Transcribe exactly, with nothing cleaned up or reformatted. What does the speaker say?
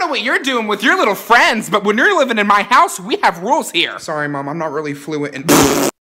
what you're doing with your little friends, but when you're living in my house, we have rules here. Sorry, Mom, I'm not really fluent in